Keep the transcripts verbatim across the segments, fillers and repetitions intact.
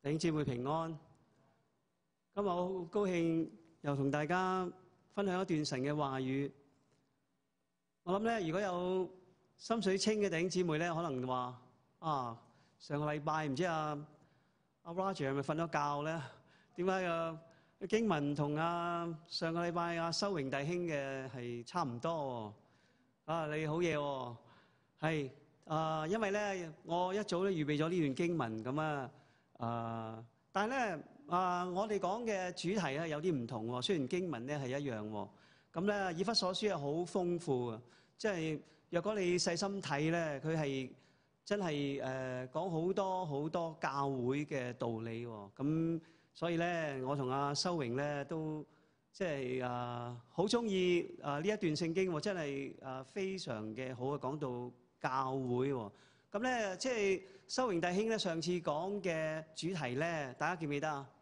弟兄姊妹平安。今日我好高興又同大家分享一段神嘅話語。我諗咧，如果有心水清嘅弟兄姊妹咧，可能話啊，上個禮拜唔知阿阿 Roger 係咪瞓咗覺咧？點解個經文同阿上個禮拜阿修榮弟兄嘅係差唔多喎？啊，你好嘢喎！係啊，因為咧我一早咧預備咗呢段經文咁啊。啊！但係咧啊，我哋講嘅主題咧有啲唔同喎。雖然經文咧係一樣喎，咁咧以弗所書係好豐富嘅，即係若果你細心睇咧，佢係真係誒講好多好多教會嘅道理喎。咁所以咧，我同阿修榮咧都即係啊好中意啊呢一段聖經喎，真係啊非常嘅好嘅，講到教會喎。咁咧，即係修榮弟兄咧，上次講嘅主題咧，大家記唔記得啊？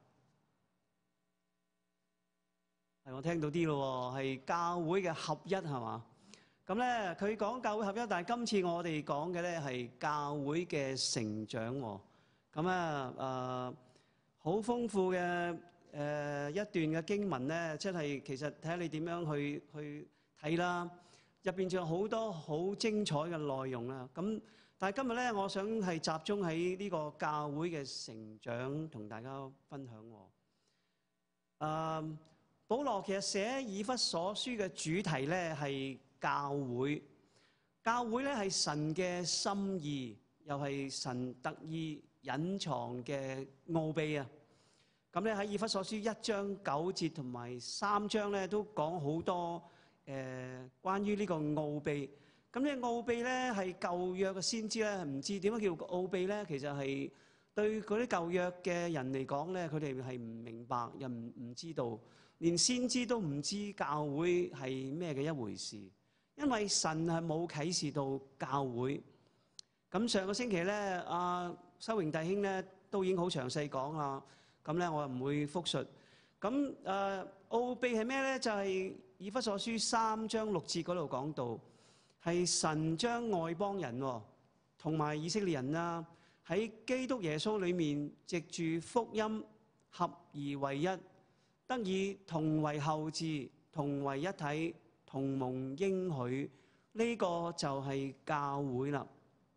係我聽到啲咯喎，係教會嘅合一係嘛？咁咧，佢講教會合一，但係今次我哋講嘅咧係教會嘅成長喎。咁啊，誒好豐富嘅誒一段嘅經文咧，即係其實睇下你點樣去去睇啦。入邊仲有好多好精彩嘅內容啦。咁但係今日咧，我想係集中喺呢個教會嘅成長同大家分享喎。誒，保羅其實寫以弗所書嘅主題咧係教會，教會咧係神嘅心意，又係神特意隱藏嘅奧秘啊。咁咧喺以弗所書一章九節同埋三章咧都講好多誒關於呢個奧秘。咁呢個奧秘咧係舊約嘅先知咧，唔知點解叫奧秘咧？其實係對嗰啲舊約嘅人嚟講咧，佢哋係唔明白又唔唔知道，連先知都唔知教會係咩嘅一回事，因為神係冇啟示到教會。咁上個星期咧，阿修榮弟兄咧都已經好詳細講啦，咁咧我又唔會複述。咁誒奧秘係咩咧？就係以弗所書三章六節嗰度講到。係神將外邦人同埋以色列人啊，喺基督耶穌裏面藉住福音合而為一，得以同為後嗣，同為一體，同蒙應許。呢、這個就係教會啦。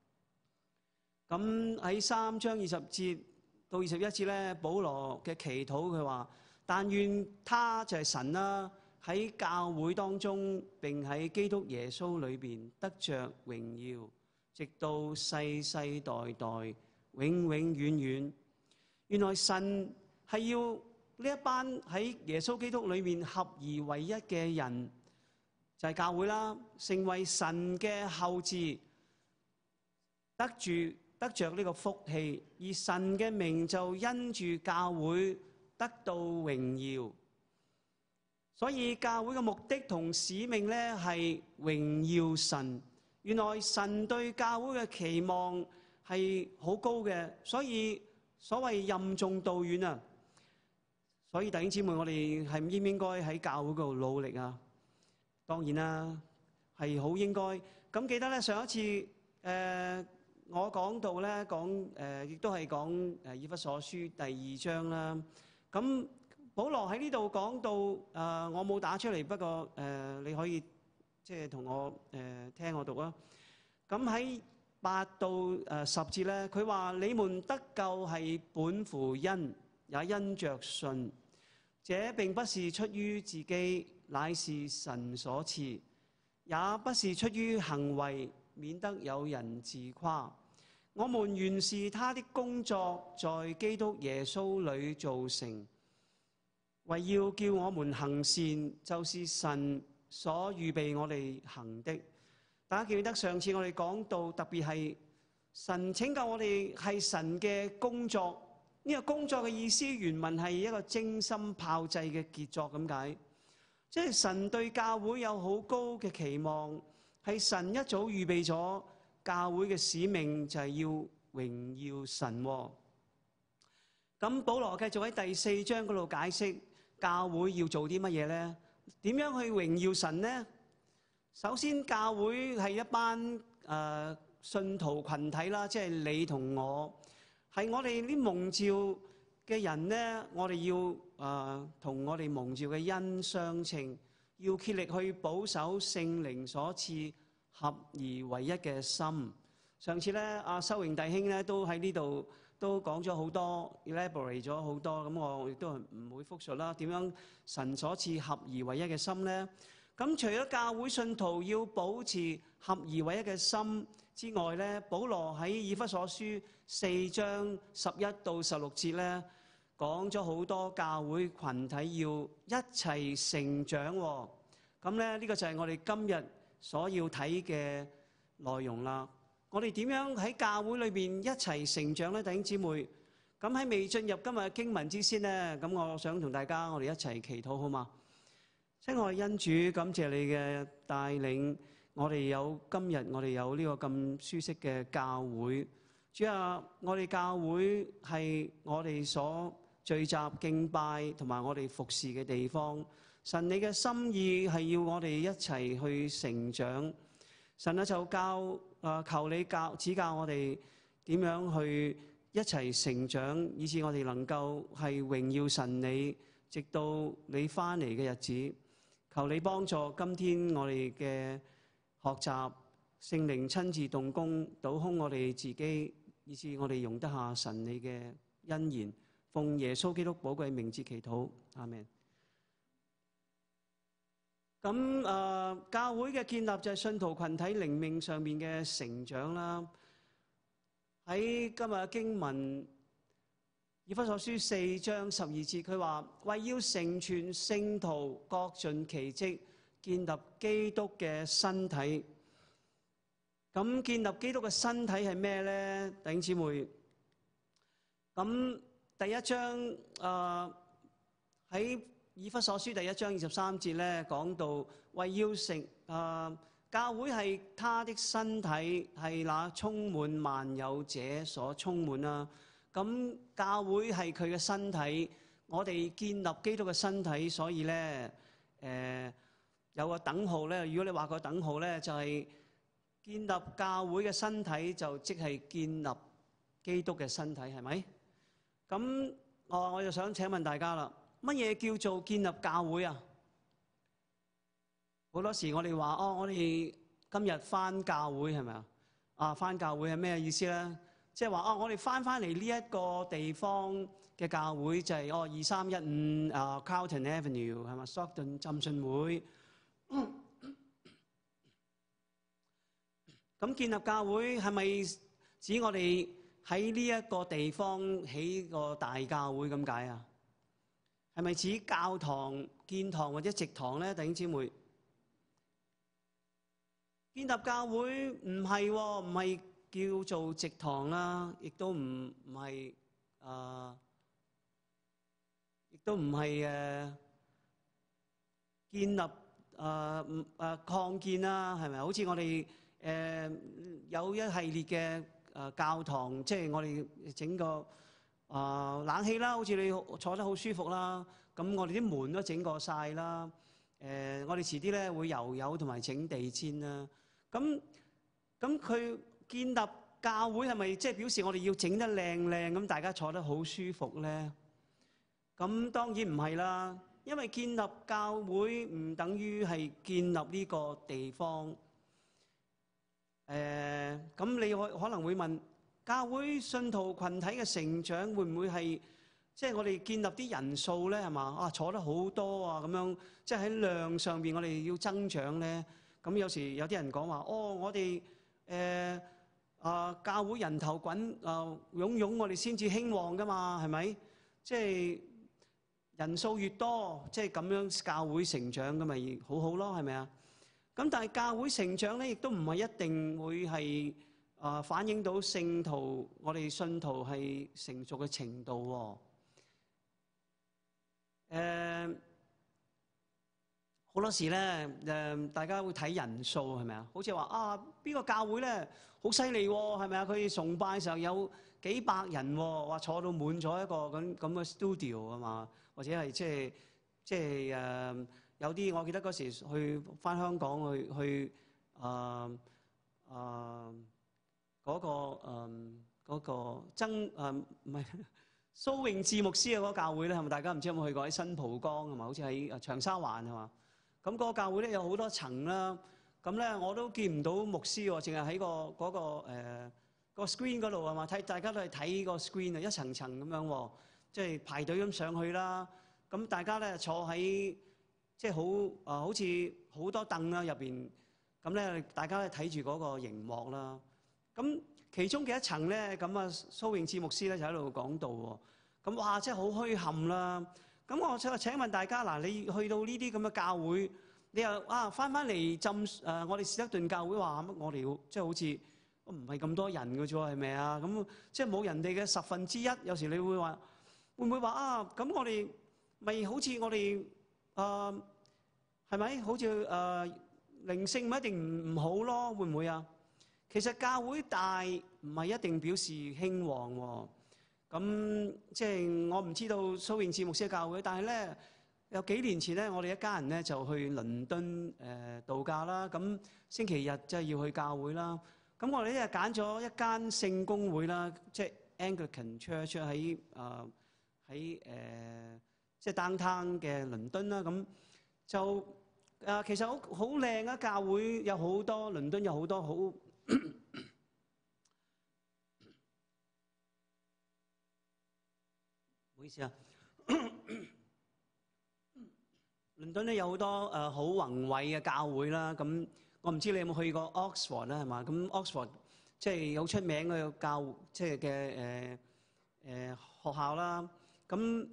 咁喺三章二十節到二十一節咧，保羅嘅祈禱佢話：但願他就係神啦。喺教會當中，並喺基督耶穌裏邊得着榮耀，直到世世代代，永永遠遠。原來神係要呢一班喺耶穌基督裏面合而為一嘅人，就係教會啦，成為神嘅後嗣，得住得着呢個福氣，而神嘅名就因住教會得到榮耀。所以教會嘅目的同使命咧係榮耀神。原來神對教會嘅期望係好高嘅，所以所謂任重道遠啊。所以弟兄姊妹，我哋係唔應唔應該喺教會嗰度努力啊？當然啦，係好應該。咁記得咧，上一次誒、呃、我講到咧講誒，亦都係講誒以弗所書第二章啦。咁保羅喺呢度講到，誒、呃、我冇打出嚟，不過誒、呃、你可以即係同我誒、呃、聽我讀啊。咁喺八到誒十節咧，佢話：你們得救係本乎恩，也因着信。這並不是出於自己，乃是神所賜；也不是出於行為，免得有人自誇。我們原是他的工作，在基督耶穌裏造成。為要叫我們行善，就是神所預備我哋行的。大家記唔記得上次我哋講到，特別係神拯救我哋係神嘅工作。呢、這個工作嘅意思原文係一個精心炮製嘅傑作咁解，即係神對教會有好高嘅期望，係神一早預備咗教會嘅使命就係要榮耀神。咁保羅繼續喺第四章嗰度解釋。教會要做啲乜嘢咧？點樣去榮耀神呢？首先，教會係一班誒、呃、信徒群體啦，即係你同我係我哋啲蒙召嘅人咧，我哋要誒同、呃、我哋蒙召嘅恩相稱，要竭力去保守聖靈所賜合而為一嘅心。上次咧，阿修榮弟兄咧都喺呢度都講咗好多 ，elaborate 咗好多，咁我亦都唔會複述啦。點樣神所賜合而為一嘅心咧？咁除咗教會信徒要保持合而為一嘅心之外咧，保羅喺以弗所書四章十一到十六節咧，講咗好多教會群體要一齊成長。咁咧呢個就係我哋今日所要睇嘅內容啦。我哋點樣喺教會裏邊一齊成長咧，弟兄姊妹？咁喺未進入今日嘅經文之先咧，咁我想同大家我哋一齊祈禱好嗎？親愛恩主，感謝你嘅帶領，我哋有今日我哋有呢個咁舒適嘅教會。主啊，我哋教會係我哋所聚集敬拜同埋我哋服侍嘅地方。神你嘅心意係要我哋一齊去成長。神啊，就教啊，求你教指教我哋點樣去一齊成長，以致我哋能夠係榮耀神你，直到你翻嚟嘅日子。求你幫助今天我哋嘅學習，聖靈親自動工，倒空我哋自己，以致我哋容得下神你嘅恩言。奉耶穌基督寶貴名字祈禱，阿們。咁誒、呃，教會嘅建立就係信徒群體靈命上面嘅成長啦。喺今日嘅經文，以弗所書四章十二節，佢話為要成全聖徒，各盡其職，建立基督嘅身體。咁建立基督嘅身體係咩咧？弟兄姊妹，咁第一章誒喺。呃以弗所書第一章二十三節咧，講到為要成誒、呃、教會係他的身體，係那充滿萬有者所充滿啦。咁教會係佢嘅身體，我哋建立基督嘅身體，所以咧誒、呃、有個等號咧。如果你話個等號咧，就係、是、建立教會嘅身體，就即係建立基督嘅身體，係咪？咁我我就想請問大家啦。乜嘢叫做建立教會啊？好多時我哋話哦，我哋今日返教會係咪啊？啊，返教會係咩意思咧？即係話哦，我哋返返嚟呢一個地方嘅教會就係、是、哦二三一五啊 Carlton Avenue 係咪 Stockton 浸信會？咁、嗯、建立教會係咪指我哋喺呢一個地方起個大教會咁解啊？係咪指教堂、建堂或者植堂咧？弟兄姊妹，建立教會唔係喎，唔係叫做植堂啦，亦都唔唔係啊，亦都唔係誒建立啊唔啊擴建啦，係咪？好似我哋誒、呃、有一系列嘅誒教堂，即係我哋整個。啊、呃，冷氣啦，好似你坐得好舒服啦。咁我哋啲門都整過晒啦。誒、呃，我哋遲啲咧會油油同埋整地氈啦。咁咁佢建立教會係咪即係表示我哋要整得靚靚咁，大家坐得好舒服咧？咁當然唔係啦，因為建立教會唔等於係建立呢個地方。誒、呃，咁你可可能會問？教會信徒群體嘅成長會唔會係即係我哋建立啲人數咧？係嘛啊，坐得好多啊咁樣，即係喺量上邊我哋要增長咧。咁有時有啲人講話哦，我哋誒啊教會人頭滾啊湧湧，我哋先至興旺噶嘛，係咪？即係人數越多，即係咁樣教會成長咁咪好好咯，係咪啊？咁但係教會成長咧，亦都唔係一定會係。啊！反映到聖徒，我哋信徒係成熟嘅程度喎。誒，好多時咧，誒，大家會睇人數係咪啊？好似話啊，邊個教會咧好犀利喎？係咪啊？佢崇拜嘅時候有幾百人喎，話坐到滿咗一個咁咁嘅 studio 啊嘛，或者係即係即係誒有啲，我記得嗰時去返香港去去啊啊。嗰、那個誒嗰個曾誒唔係蘇永智牧師嘅嗰個教會咧，係咪大家唔知有冇去過喺新蒲崗係嘛？好似喺長沙灣係嘛？咁嗰個教會咧有好多層啦。咁咧我都見唔到牧師喎，淨係喺個嗰個誒個 screen 嗰度係嘛？睇大家都係睇個 screen 啊，一層層咁樣喎，即係排隊咁上去啦。咁大家咧坐喺即係好誒，好似好多凳啦入邊。咁咧大家咧睇住嗰個熒幕啦。咁其中嘅一層咧，咁啊蘇永智牧師咧就喺度講道喎。咁哇，真係好墟冚啦！咁我想請問大家嗱，你去到呢啲咁嘅教會，你又啊翻翻嚟浸誒我哋史德頓教會話乜？我哋要即係好似唔係咁多人嘅啫喎，係咪啊？咁即係冇人哋嘅十分之一。有時你會話會唔會話啊？咁我哋咪好似我哋誒係咪好似誒、呃、靈性唔一定唔唔好咯？會唔會啊？其實教會大唔係一定表示興旺喎。咁即係我唔知道蘇永智牧師嘅教會，但係咧有幾年前咧，我哋一家人咧就去倫敦誒度假啦。咁星期日即係要去教會啦。咁我哋咧揀咗一間聖公會啦，即係 Anglican Church 喺誒喺誒即係 downtown 嘅倫敦啦。咁就誒其實好好靚啊！教會有好多，倫敦有好多好。唔好意思啊，倫敦咧有好多誒好宏偉嘅教會啦。咁我唔知你有冇去過 Oxford 啦，係嘛？咁 Oxford 即係好出名嘅教即係嘅誒誒學校啦。咁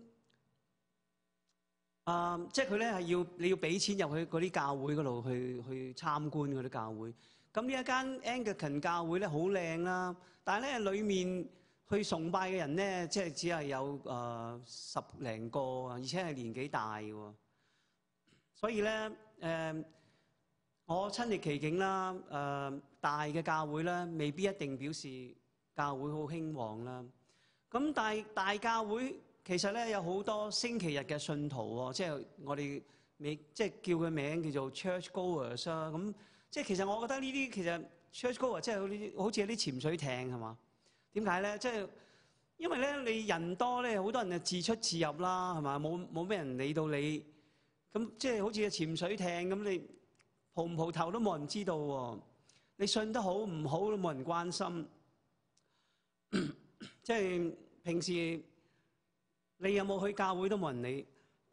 啊、呃，即係佢咧係要你要俾錢入去嗰啲教會嗰度去去參觀嗰啲教會。咁呢一間 Anglican 教會咧好靚啦，但係咧裡面去崇拜嘅人咧，即係只係有誒、呃、十零個，而且係年紀大嘅喎。所以咧誒、呃，我親歷其境啦。誒、呃，大嘅教會咧，未必一定表示教會好興旺啦。咁大大教會其實咧有好多星期日嘅信徒喎，即係我哋未即係叫佢名叫做 church goers 啦。咁即係其實我覺得呢啲其實 church goers 即係好似有啲潛水艇係嘛？點解咧？即係因為咧，你人多咧，好多人就自出自入啦，係嘛？冇冇咩人理到你，咁即係好似個潛水艇咁，你蒲唔蒲頭都冇人知道喎。你信得好唔好都冇人關心。即係平時你有冇去教會都冇人理。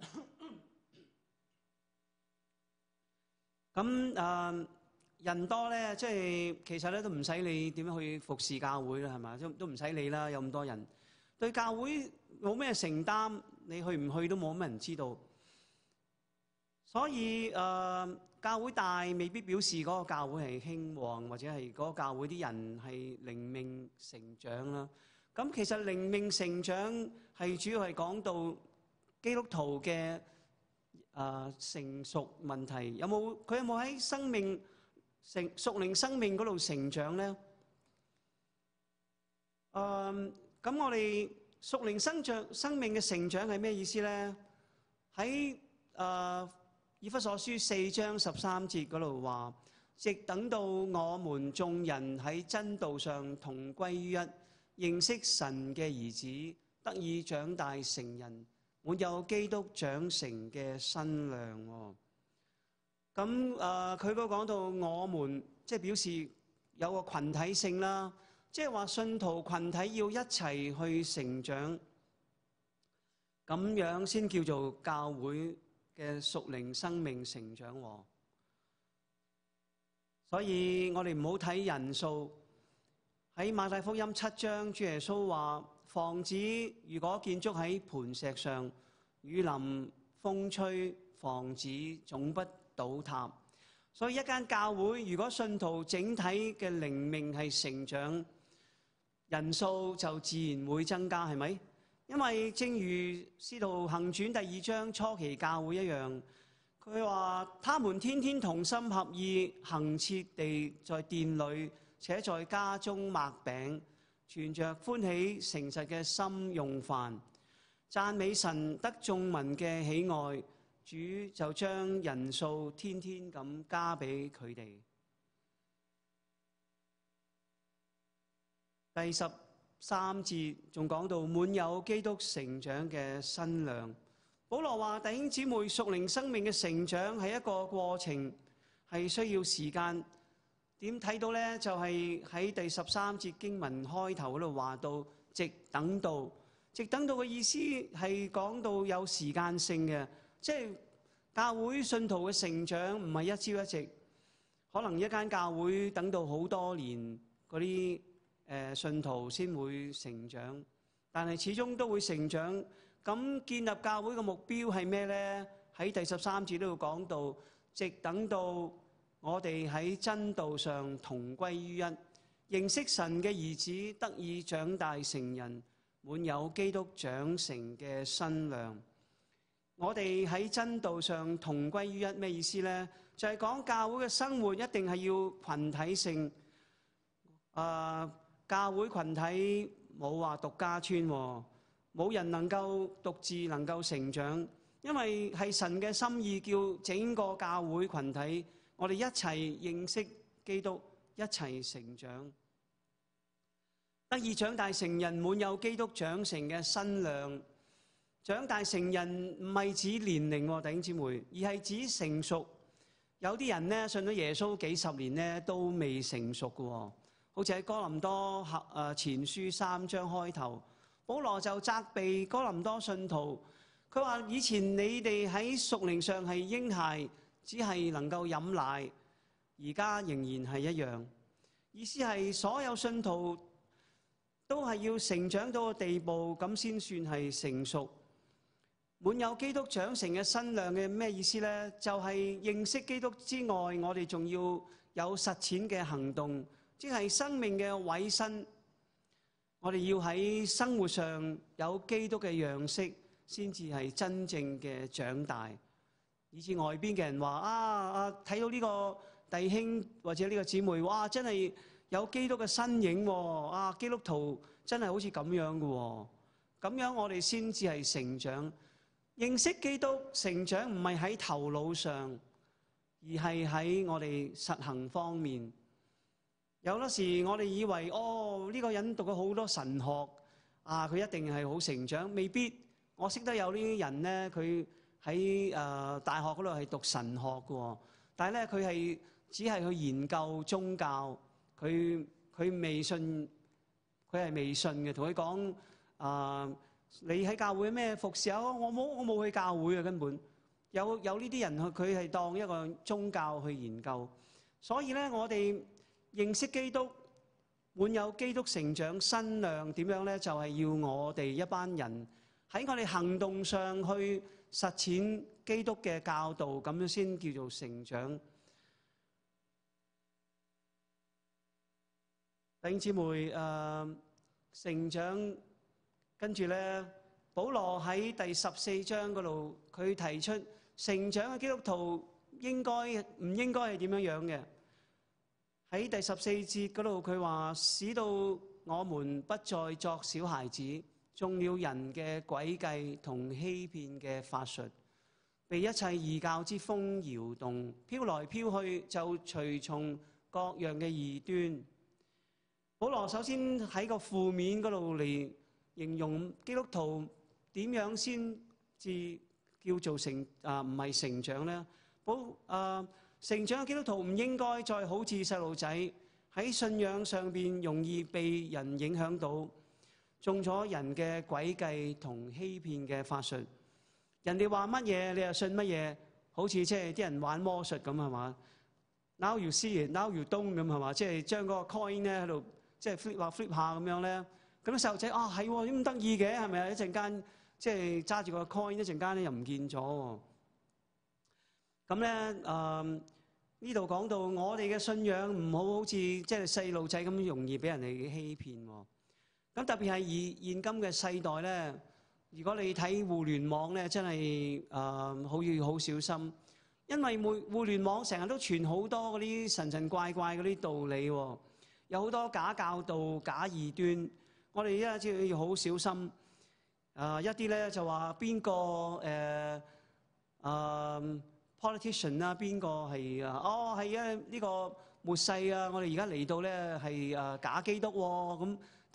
咁誒、呃、人多咧，即係其實咧都唔使你點樣去服侍教會啦，係嘛？都都唔使理啦，有咁多人對教會冇咩承擔，你去唔去都冇乜人知道。所以誒、呃，教會大未必表示嗰個教會係興旺，或者係嗰個教會啲人係靈命成長啦。咁其實靈命成長係主要係講到基督徒嘅誒成熟問題，有冇佢有冇喺生命成屬靈生命嗰度成長咧？誒、呃，咁我哋屬靈生長生命嘅成長係咩意思咧？喺誒以弗所書四章十三節嗰度話，直等到我們眾人喺真道上同歸於一，認識神嘅兒子，得以長大成人，滿有基督長成嘅身量喎。咁誒，佢都講到我們，即係表示有個群體性啦，即係話信徒群體要一齊去成長，咁樣先叫做教會嘅屬靈生命成長喎。所以我哋唔好睇人數。喺馬太福音七章，主耶穌話：房子如果建築喺磐石上，雨淋風吹，房子總不倒塌。所以一間教會如果信徒整體嘅靈命係成長，人數就自然會增加，係咪？因為正如《使徒行傳》第二章初期教會一樣，佢話：他們天天同心合意，恆切地在殿裏，且在家中擘餅，存着歡喜誠實嘅心用飯，讚美神，得眾民嘅喜愛，主就將人數天天咁加俾佢哋。第十三節仲講到滿有基督成長嘅身量。保羅話弟兄姊妹屬靈生命嘅成長係一個過程，係需要時間。點睇到呢？就係、是、喺第十三節經文開頭嗰度話到，直等到，直等到嘅意思係講到有時間性嘅，即係教會信徒嘅成長唔係一朝一夕，可能一間教會等到好多年嗰啲誒信徒先會成長，但係始終都會成長。咁建立教會嘅目標係咩呢？喺第十三節都會講到，直等到我哋喺真道上同歸於一，認識神嘅兒子，得以長大成人，滿有基督長成嘅身量。我哋喺真道上同歸於一，咩意思呢？就係、是、講教會嘅生活一定係要群體性。啊、呃，教會群體冇話獨家村，冇人能夠獨自能夠成長，因為係神嘅心意，叫整個教會群體，我哋一齊認識基督，一齊成長，得以長大成人，滿有基督長成嘅身量。長大成人唔係指年齡，弟兄姊妹，而係指成熟。有啲人呢，信咗耶穌幾十年呢，都未成熟嘅。好似喺哥林多誒前書三章開頭，保羅就責備哥林多信徒，佢話以前你哋喺屬靈上係嬰孩，只係能夠飲奶，而家仍然係一樣。意思係所有信徒都係要成長到個地步，咁先算係成熟。滿有基督長成嘅身量嘅咩意思呢？就係認識基督之外，我哋仲要有實踐嘅行動，即係生命嘅委身。我哋要喺生活上有基督嘅樣式，先至係真正嘅長大。以至外邊嘅人話啊啊，睇到呢個弟兄或者呢個姊妹，哇，真係有基督嘅身影喎！啊，基督徒真係好似咁樣嘅喎。咁樣我哋先至係成長。認識基督成長唔係喺頭腦上，而係喺我哋實行方面。有陣時我哋以為哦，呢個人讀咗好多神學啊，佢一定係好成長，未必。我識得有呢啲人咧，佢喺誒大學嗰度係讀神學嘅，但係咧佢係只係去研究宗教，佢佢未信，佢係未信嘅。同佢講啊，你喺教會咩服侍啊？我冇我冇去教會啊，根本有有呢啲人佢佢係當一個宗教去研究。所以咧，我哋認識基督，滿有基督成長身量點樣咧？就係要我哋一班人喺我哋行動上去實踐基督嘅教導，咁樣先叫做成長。弟兄姊妹，誒成長跟住咧，保羅喺第十四章嗰度，佢提出成長嘅基督徒應該唔應該係點樣樣嘅？喺第十四節嗰度，佢話使到我們不再作小孩子，中了人嘅詭計同欺騙嘅法術，被一切異教之風搖動，飄來飄去，就隨從各樣嘅異端。保羅首先喺個負面嗰度嚟形容基督徒點樣先至叫做成啊唔係成長咧？保啊成長嘅基督徒唔應該再好似細路仔喺信仰上邊容易被人影響到，中咗人嘅詭計同欺騙嘅法術。人哋話乜嘢你又信乜嘢，好似即係啲人玩魔術咁係嘛 ？Now you see it, now you don't 咁係嘛？即係將嗰個 coin 咧喺度即係 flip 下 flip 下咁樣咧。咁啲細路仔啊係喎，點咁得意嘅係咪啊？一陣間即係揸住個 coin，一陣間咧又唔見咗喎。咁咧誒呢度講到我哋嘅信仰唔好好似即係細路仔咁容易俾人哋欺騙喎。咁特別係以現今嘅世代咧，如果你睇互聯網咧，真係誒好要好小心，因為互互聯網成日都傳好多嗰啲神神怪怪嗰啲道理喎，有好多假教導、假異端，我哋一即要好小心。誒一啲咧就話邊個誒誒 politician 啦，邊個係啊？哦係啊，呢個末世啊，我哋而家嚟到咧係誒假基督喎咁。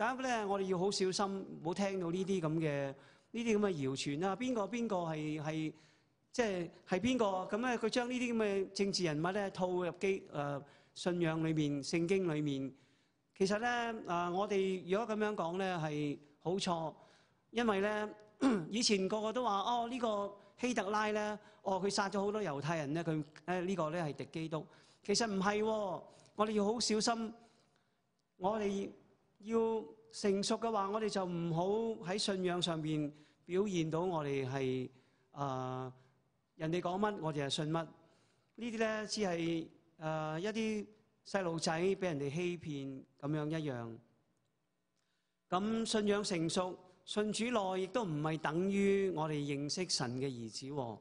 但係咧，我哋要好小心，唔好聽到呢啲咁嘅呢啲咁嘅謠傳啊！邊個邊個係係即係係邊個咁咧？佢將呢啲咁嘅政治人物咧套入基誒信仰裏面、聖經裏面。其實咧誒，我哋如果咁樣講咧係好錯，因為咧以前個個都話哦呢個希特拉咧，哦佢殺咗好多猶太人咧，佢誒呢個咧係敵基督。其實唔係喎，我哋要好小心，我哋要成熟嘅話，我哋就唔好喺信仰上邊表現到我哋係誒人哋講乜，我哋係信乜。呢啲咧只係誒一啲細路仔俾人哋欺騙咁樣一樣。咁信仰成熟、信主耐，亦都唔係等於我哋認識神嘅兒子喎。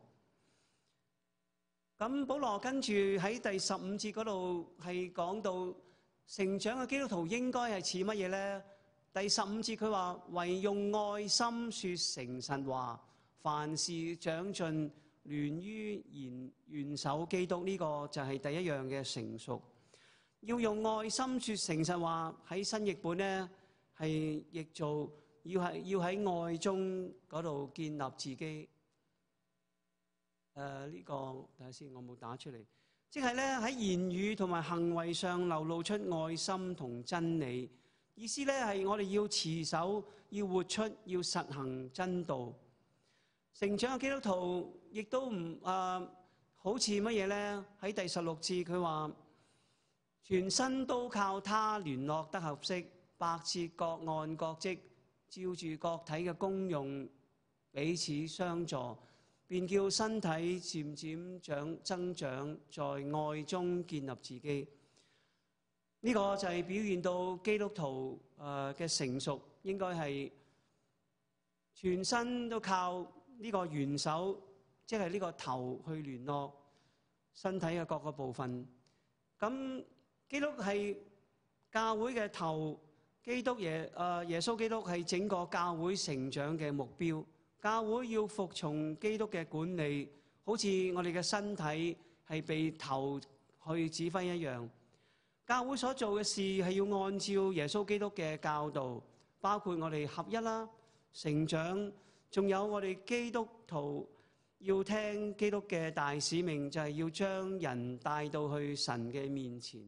咁保羅跟住喺第十五節嗰度係講到成長嘅基督徒應該係似乜嘢咧？第十五節佢話：惟用愛心説誠實話，凡事長進，聯於元元首基督。呢個就係第一樣嘅成熟。要用愛心説誠實話，喺新譯本咧係譯做要係要喺愛中嗰度建立自己。誒、呃、呢、這個睇下先，我冇打出嚟。即係咧喺言語同埋行為上流露出愛心同真理。意思咧係我哋要持守、要活出、要實行真道。成長嘅基督徒亦都唔誒、呃、好似乜嘢咧？喺第十六節佢話：全身都靠他聯絡得合適，百節各按各職，照住各體嘅功用彼此相助，便叫身體漸漸長增長，在愛中建立自己。呢、這個就係表現到基督徒誒嘅成熟，應該係全身都靠呢個元首，即係呢個頭去聯絡身體嘅各個部分。咁基督係教會嘅頭，基督耶誒耶穌基督係整個教會成長嘅目標。教會要服從基督嘅管理，好似我哋嘅身體係被頭去指揮一樣。教會所做嘅事係要按照耶穌基督嘅教導，包括我哋合一啦、成長，仲有我哋基督徒要聽基督嘅大使命，就係要將人帶到去神嘅面前。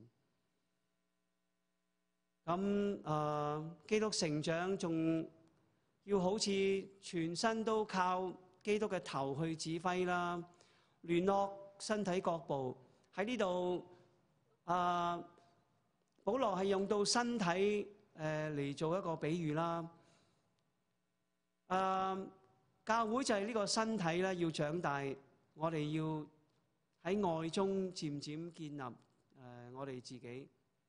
咁誒、呃，基督成長仲要好似全身都靠基督嘅頭去指揮啦，聯絡身體各部。喺呢度啊，保羅係用到身體誒嚟、呃、做一個比喻啦。啊，教會就係呢個身體咧，要長大，我哋要喺愛中漸漸建立誒、呃、我哋自己。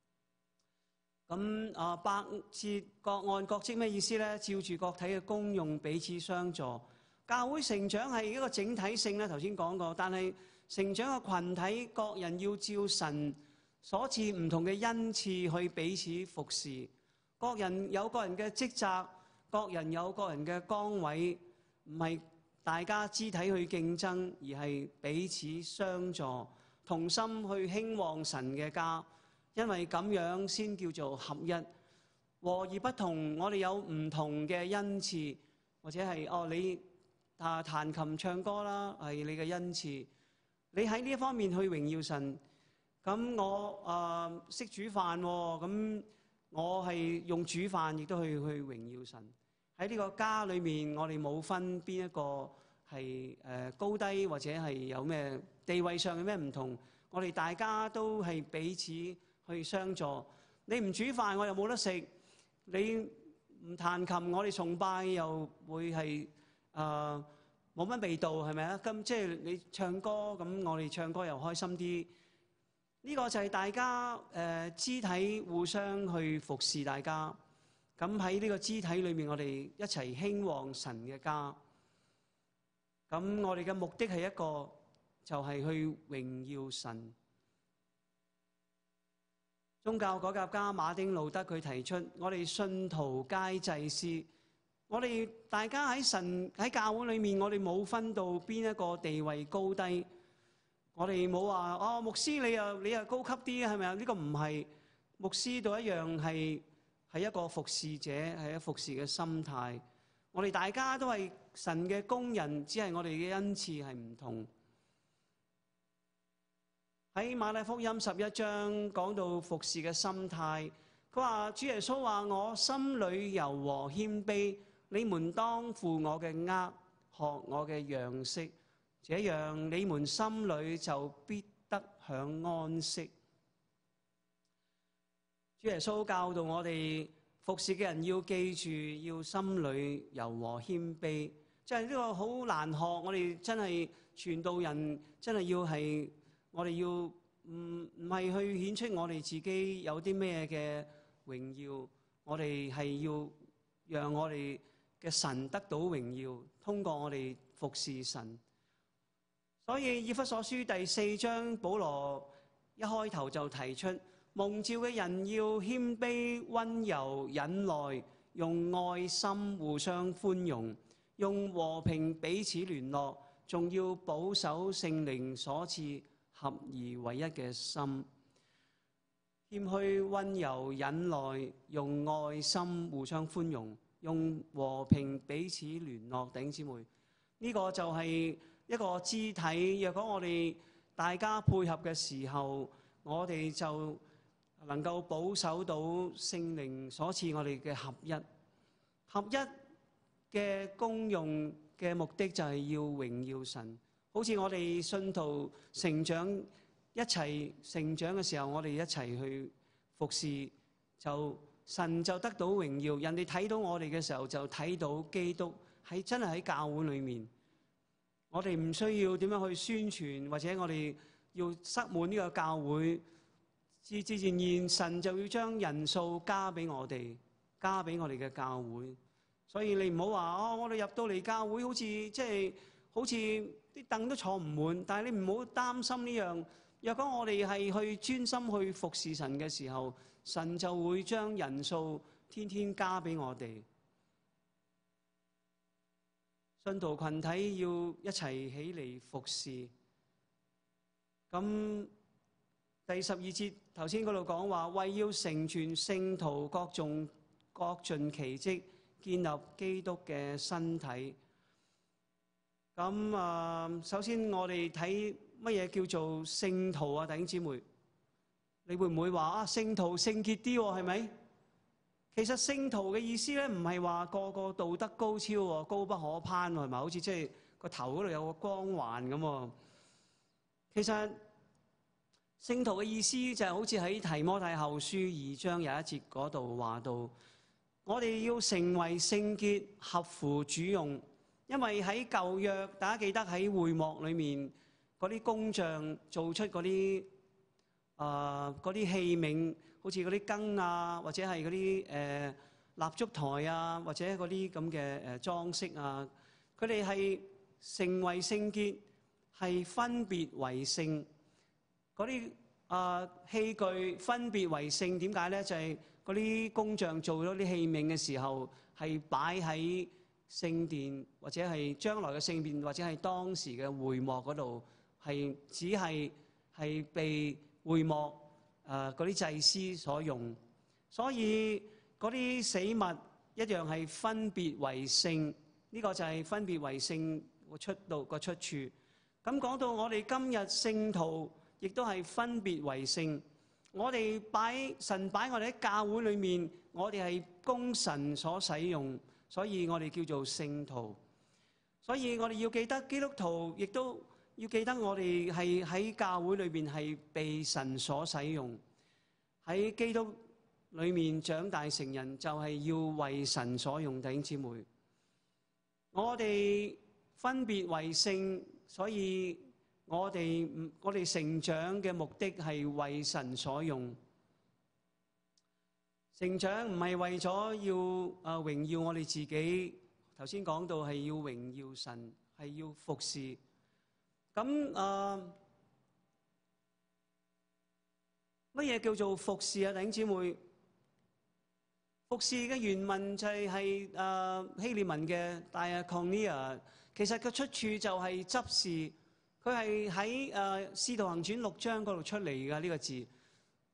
咁啊，百節各按各職咩意思咧？照住各體嘅功用彼此相助。教會成長係一個整體性咧，頭先講過。但係成長嘅群體，各人要照神所賜唔同嘅恩賜去彼此服侍。各人有各人嘅職責，各人有各人嘅崗位，唔係大家肢體去競爭，而係彼此相助，同心去興旺神嘅家。因為咁樣先叫做合一。和而不同，我哋有唔同嘅恩賜，或者係哦你啊彈琴唱歌啦，係你嘅恩賜。你喺呢一方面去榮耀神。咁我啊識煮飯喎，咁我係用煮飯亦都去去榮耀神。喺呢個家裏面，我哋冇分邊一個係誒高低，或者係有咩地位上嘅咩唔同。我哋大家都係彼此去相助。你唔煮飯，我又冇得食；你唔彈琴，我哋崇拜又會係誒冇乜味道，係咪啊？咁即係你唱歌，咁我哋唱歌又開心啲。呢個就係大家誒肢體互相去服侍大家。咁喺呢個肢體裏面，我哋一齊興旺神嘅家。咁我哋嘅目的係一個，就係去榮耀神。宗教改革家馬丁路德佢提出，我哋信徒皆祭司。我哋大家喺神喺教會裏面，我哋冇分到邊一個地位高低。我哋冇話哦，牧師你又你又高級啲係咪啊？呢個唔係，牧師都一樣係係一個服侍者，係一個服侍嘅心態。我哋大家都係神嘅工人，只係我哋嘅恩賜係唔同。喺馬太福音十一章講到服侍嘅心態，佢話主耶穌話：我心裏柔和謙卑，你們當負我嘅軛，學我嘅樣式，這樣你們心裏就必得享安息。主耶穌教導我哋服侍嘅人要記住，要心裏柔和謙卑，即係呢個好難學。我哋真係傳道人，真係要係我哋要唔唔係去顯出我哋自己有啲咩嘅榮耀，我哋係要讓我哋嘅神得到榮耀，通過我哋服侍神。所以以弗所書第四章，保羅一開頭就提出，蒙召嘅人要謙卑、溫柔、忍耐，用愛心互相寬容，用和平彼此聯絡，仲要保守聖靈所賜合而為一嘅心。謙虛、溫柔、忍耐，用愛心互相寬容，用和平彼此聯絡。弟兄姊妹，呢個就係一個肢體。若果我哋大家配合嘅時候，我哋就能夠保守到聖靈所賜我哋嘅合一。合一嘅功用嘅目的就係要榮耀神。好似我哋信徒成長一齊成長嘅時候，我哋一齊去服侍，就神就得到榮耀。人哋睇到我哋嘅時候，就睇到基督喺真係喺教會裏面。我哋唔需要點樣去宣傳，或者我哋要塞滿呢個教會。自自然然，神就要將人數加俾我哋，加俾我哋嘅教會。所以你唔好話哦，我哋入到嚟教會好似即係好似啲凳都坐唔滿。但係你唔好擔心呢樣。若果我哋係去專心去服侍神嘅時候，神就會將人數天天加俾我哋。信徒群體要一齊起嚟服侍。咁第十二節頭先嗰度講話，為要成全聖徒，各盡各盡其職，建立基督嘅身體。咁啊，首先我哋睇乜嘢叫做聖徒啊？弟兄姊妹，你會唔會話啊？聖徒聖潔啲喎，係咪？其實聖徒嘅意思咧，唔係話個個道德高超喎，高不可攀喎，係咪？好似即係個頭嗰度有個光環咁喎。其實聖徒嘅意思就係好似喺提摩太後書二章有一節嗰度話到，我哋要成為聖潔，合乎主用。因為喺舊約，大家記得喺會幕裏面嗰啲工匠做出嗰啲啊嗰啲器皿，好似嗰啲羹啊，或者係嗰啲誒蠟燭台啊，或者嗰啲咁嘅誒裝飾啊，佢哋係成為聖潔，係分別為聖。嗰啲啊器具分別為聖，點解咧？就係嗰啲工匠做咗啲器皿嘅時候，係擺喺聖殿，或者係將來嘅聖殿，或者係當時嘅會幕嗰度，係只係係被會幕誒嗰啲祭司所用。所以嗰啲死物一樣係分別為聖，呢個就係分別為聖個出道個出處。咁講到我哋今日聖徒，亦都係分別為聖。我哋擺神擺我哋喺教會裏面，我哋係供神所使用，所以我哋叫做聖徒。所以我哋要記得基督徒，亦都要記得我哋係喺教會裏邊係被神所使用。喺基督裏面長大成人，就係要為神所用。弟兄姊妹，我哋分別為聖，所以我哋唔，我哋成長嘅目的係為神所用。成長唔係為咗要啊榮耀我哋自己，頭先講到係要榮耀神，係要服侍。咁啊，乜嘢叫做服侍啊？弟兄姊妹，服侍嘅原文就係係啊希臘文嘅 diakonia， 其實個出處就係執事。佢係喺誒《使徒行傳》六章嗰度出嚟嘅呢個字，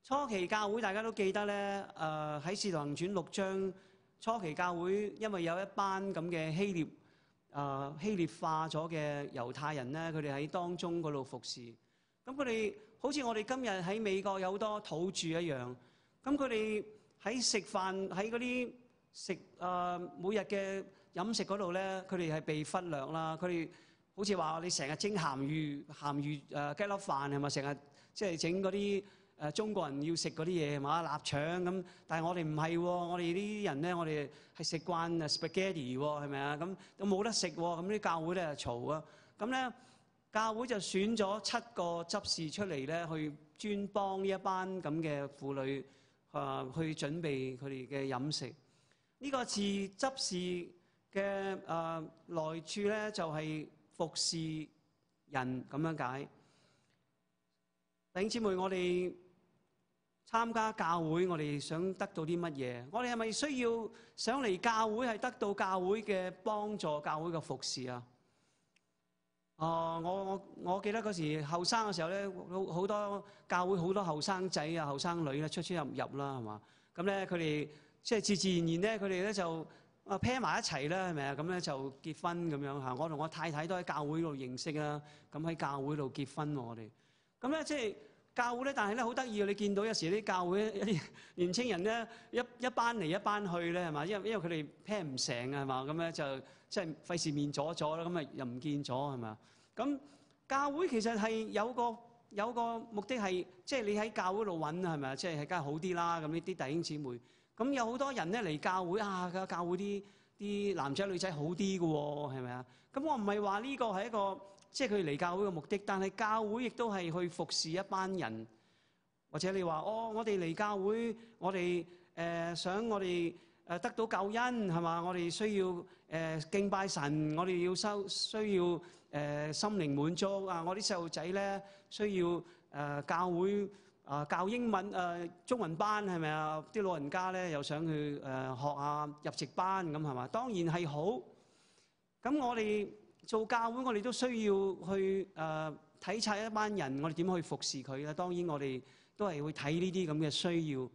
初期教會大家都記得咧，誒喺《使徒行傳》六章，初期教會因為有一班咁嘅希臘誒、呃、希臘化咗嘅猶太人咧，佢哋喺當中嗰度服侍。咁佢哋好似我哋今日喺美國有好多土著一樣，咁佢哋喺食飯喺嗰啲食誒每日嘅飲食嗰度咧，佢哋係被忽略啦。佢哋好似話你成日蒸鹹魚鹹魚誒雞粒飯係咪？成日即係整嗰啲誒中國人要食嗰啲嘢係嘛，臘腸咁。但係我哋唔係喎，我哋呢啲人咧，我哋係食慣誒 spaghetti 喎，係咪啊？咁都冇得食喎，咁啲教會咧就嘈啊。咁咧教會就選咗七個執事出嚟咧，去專幫呢一班咁嘅婦女啊去準備佢哋嘅飲食。呢個字執事嘅誒來處咧，就係服侍人咁樣解。弟兄姊妹，我哋參加教會，我哋想得到啲乜嘢？我哋係咪需要上嚟教會係得到教會嘅幫助、教會嘅服侍啊？啊、呃！我我我記得嗰時後生嘅時候咧，好好多教會好多後生仔啊、後生女咧出出入入啦，係嘛？咁咧佢哋即係自自然然咧，佢哋咧就啊 pair 埋一齊啦，係咪啊？咁咧就結婚咁樣嚇。我同我太太都喺教會度認識啦，咁喺教會度結婚喎，我哋。咁咧即係教會咧，但係咧好得意啊！你見到有時啲教會一啲年青人咧，一一班嚟一班去咧，係嘛？因為因為佢哋 pair 唔成啊，係嘛？咁咧就即係費事面阻阻啦，咁啊又唔見咗係嘛？咁教會其實係有個有個目的係，即係你喺教會度揾係咪啊？即係係梗係好啲啦。咁呢啲弟兄姊妹，咁有好多人咧嚟教會啊，教會啲啲男仔女仔好啲嘅喎，係咪啊？咁我唔係話呢個係一個即係佢嚟教會嘅目的，但係教會亦都係去服侍一班人。或者你話哦，我哋嚟教會，我哋誒、呃、想我哋誒得到救恩係嘛？我哋需要誒、呃、敬拜神，我哋要收需要誒、呃、心靈滿足啊！我啲細路仔咧需要誒、呃、教會啊、呃、教英文誒、呃、中文班係咪啊？啲老人家咧又想去誒、呃、學下入籍班咁係嘛？當然係好。咁我哋做教會，我哋都需要去誒睇察一班人，我哋點去服侍佢咧？當然我哋都係會睇呢啲咁嘅需要。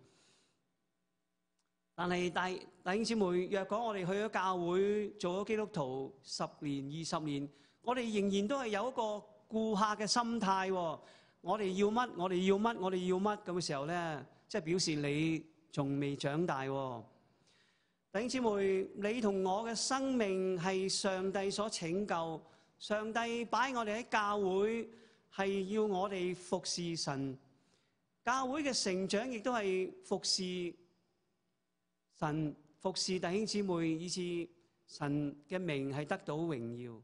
但係大弟兄姊妹，若果我哋去咗教會做咗基督徒十年、二十年，我哋仍然都係有一個顧客嘅心態。我哋要乜？我哋要乜？我哋要乜咁嘅時候咧，即係表示你仲未長大。弟兄姊妹，你同我嘅生命係上帝所拯救，上帝擺我哋喺教會係要我哋服侍神。教會嘅成長亦都係服侍神，服侍弟兄姊妹，以致神嘅名係得到榮耀。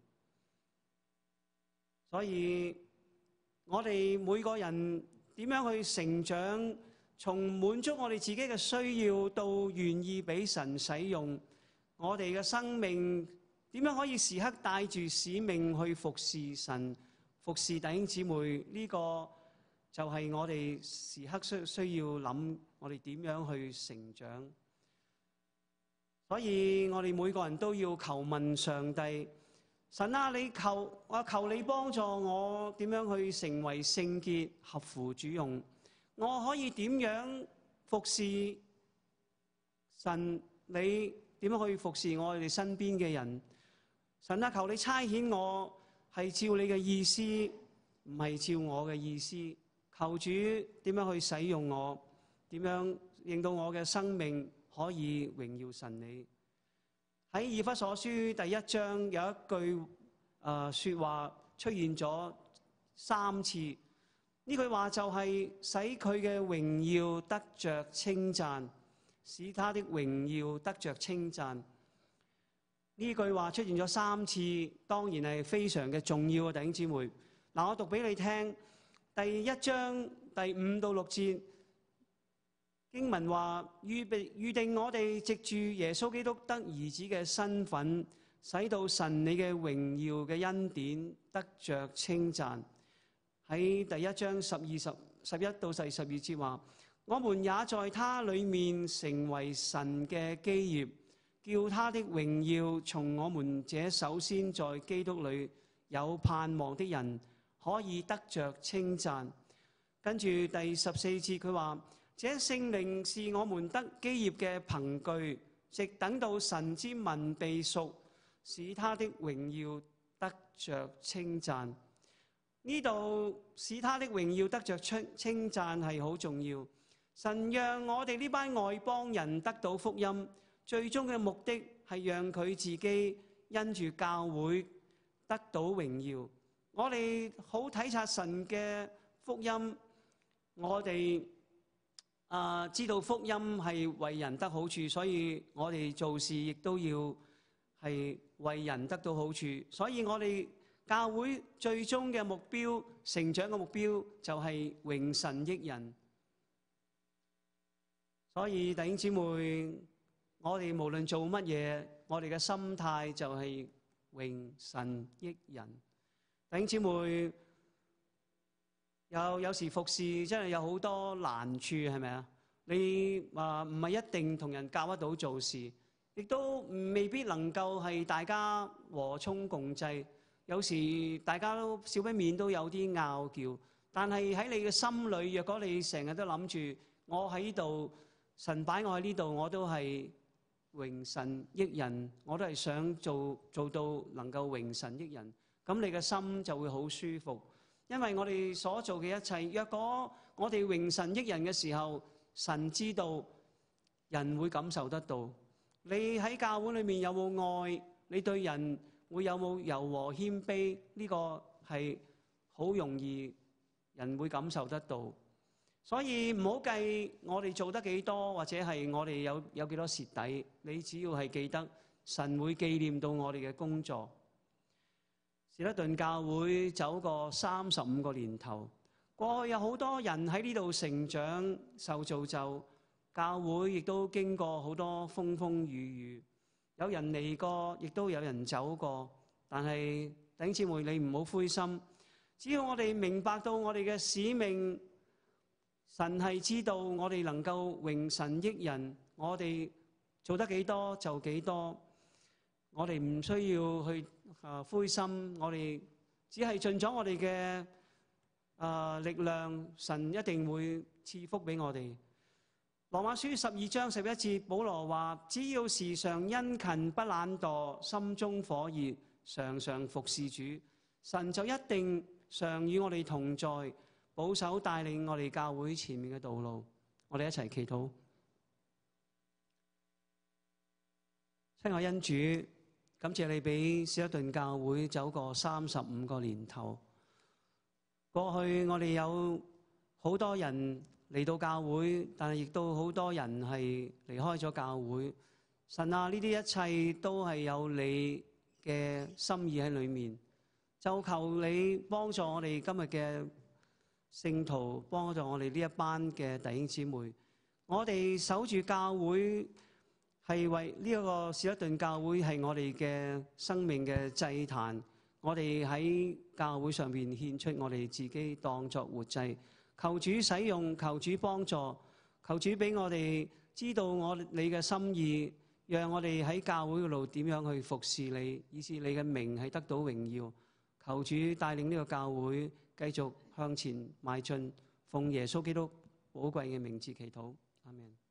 所以我哋每個人點樣去成長，從滿足我哋自己嘅需要到願意俾神使用我哋嘅生命，點樣可以時刻帶住使命去服侍神、服侍弟兄姊妹？呢個就係我哋時刻需需要諗，我哋點樣去成長。所以我哋每個人都要求問上帝：神啊，你求我求你幫助我點樣去成為聖潔、合乎主用？我可以點樣服侍神？你點樣去服侍我哋身邊嘅人？神啊，求你差遣我係照你嘅意思，唔係照我嘅意思。求主點樣去使用我？點樣令到我嘅生命可以榮耀神你？喺以弗所書第一章有一句誒、呃、說話出現咗三次，呢句話就係使佢嘅榮耀得着稱讚，使他的榮耀得着稱讚。呢句話出現咗三次，當然係非常嘅重要啊！弟兄姊妹，嗱，我讀俾你聽。第一章第五到六節經文話：預備預定我哋藉住耶穌基督得兒子嘅身份，使到神你嘅榮耀嘅恩典得着稱讚。喺第一章十二十十一到第十二節話：我們也在他裏面成為神嘅基業，叫他的榮耀從我們這首先在基督裏有盼望的人可以得着稱讚。跟住第十四節佢話： 這聖靈是我們得基業嘅憑據，直等到神之民被贖，使他的榮耀得着稱讚。呢度使他的榮耀得着稱稱讚係好重要。神讓我哋呢班外邦人得到福音，最終嘅目的係讓佢自己因住教會得到榮耀。我哋好體察神嘅福音，我哋啊、呃、知道福音係為人得好處，所以我哋做事亦都要係為人得到好處。所以我哋教會最終嘅目標、成長嘅目標就係榮神益人。所以弟兄姊妹，我哋無論做乜嘢，我哋嘅心態就係榮神益人。弟兄姊妹，有有時服侍真係有好多難處，係咪啊？你話唔係一定同人教得到做事，亦都未必能夠係大家和衷共濟。有時大家都少不免都有啲拗撬，但係喺你嘅心裏，若果你成日都諗住我喺呢度，神擺我喺呢度，我都係榮神益人，我都係想做做到能夠榮神益人。咁你嘅心就會好舒服，因為我哋所做嘅一切，若果我哋榮神益人嘅時候，神知道，人會感受得到。你喺教會裏面有冇愛？你對人會有冇柔和謙卑？呢個係好容易人會感受得到。所以唔好計我哋做得幾多，或者係我哋有有幾多蝕底。你只要係記得，神會紀念到我哋嘅工作。士德頓教會走過三十五個年頭，過去有好多人喺呢度成長受造就，教會亦都經過好多風風雨雨，有人嚟過，亦都有人走過。但係弟兄姊妹，你唔好灰心，只要我哋明白到我哋嘅使命，神係知道我哋能夠榮神益人，我哋做得幾多就幾多，我哋唔需要去啊灰心，我哋只係盡咗我哋嘅啊力量，神一定會賜福俾我哋。羅馬書十二章十一節，保羅話：只要時常殷勤不懶惰，心中火熱，常常服侍主，神就一定常與我哋同在，保守帶領我哋教會前面嘅道路。我哋一齊祈禱。親愛恩主，感謝你俾士德頓教會走過三十五個年頭。過去我哋有好多人嚟到教會，但係亦都好多人係離開咗教會。神啊，呢啲一切都係有你嘅心意喺裏面。就求你幫助我哋今日嘅聖徒，幫助我哋呢一班嘅弟兄姊妹。我哋守住教會，係為呢一個士德頓教會係我哋嘅生命嘅祭壇。我哋喺教會上面獻出我哋自己當作活祭。求主使用，求主幫助，求主俾我哋知道我你嘅心意，讓我哋喺教會嘅路點樣去服侍你，以致你嘅名係得到榮耀。求主帶領呢個教會繼續向前邁進，奉耶穌基督寶貴嘅名字祈禱，阿們。